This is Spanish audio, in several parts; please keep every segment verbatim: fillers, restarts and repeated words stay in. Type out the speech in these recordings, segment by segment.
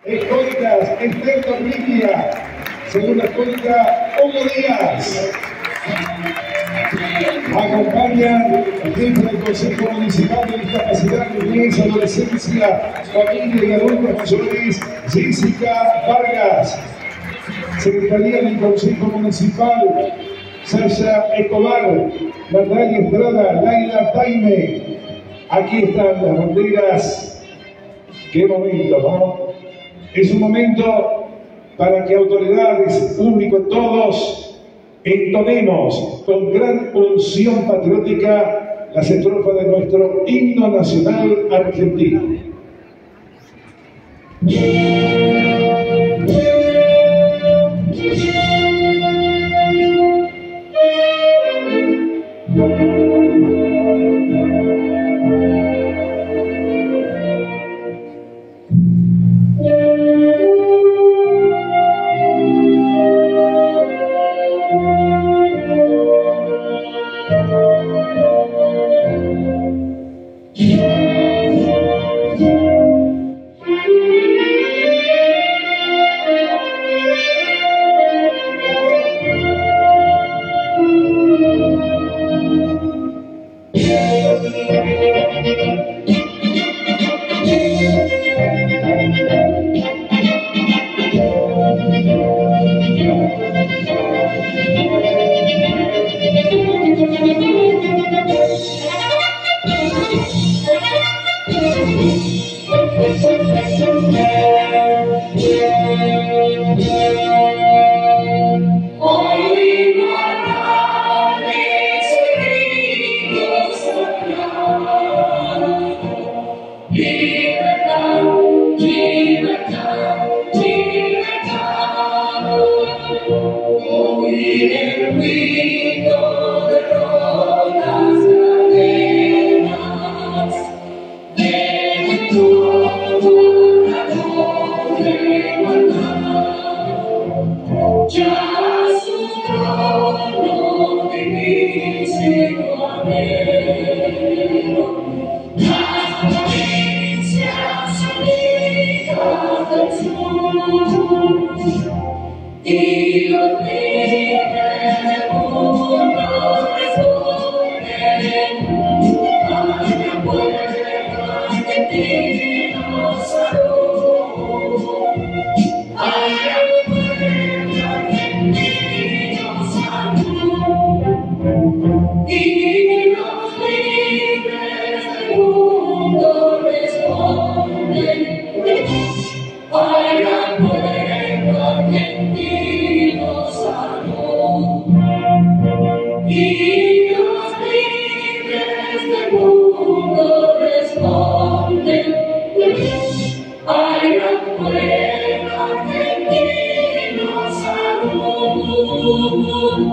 Escoltas, Esther Torriquia. Segunda escolta, Hugo Díaz. Acompañan el jefe del Consejo Municipal de Discapacidad, Niñez, Adolescencia, Familia y Adultos Mayores, Jessica Vargas. Secretaría del Consejo Municipal, Sasha Escobar, Natalia Estrada, Laila Taime. Aquí están las banderas. Qué momento, ¿no? Es un momento para que autoridades, público, todos entonemos con gran unción patriótica las estrofas de nuestro himno nacional argentino. Y los libres del mundo responden a la puerta argentina salud. A la puerta argentina salud. Y los libres del mundo responden a la puerta argentina salud. Y los libres del mundo responden a la puerta argentina salud.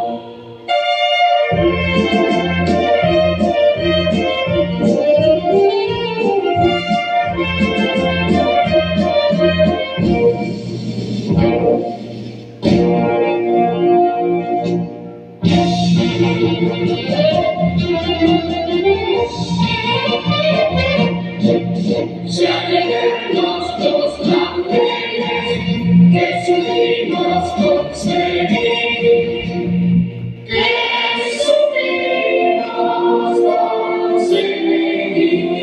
Se alegran los dos laureles que supimos conseguir, que supimos conseguir,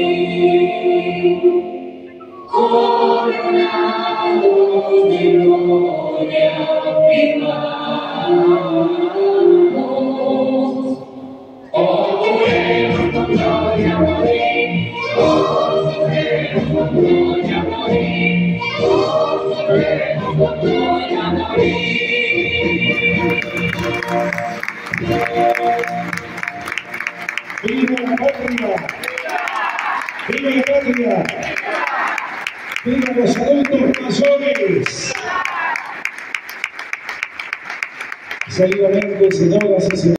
coronados de gloria vivamos. Oh, bueno, gloria a morir. Oh, voy a morir, oh, voy a morir. ¡Viva la patria! ¡Viva la patria! ¡Viva los adultos mayores! Seguidamente, señoras y señores.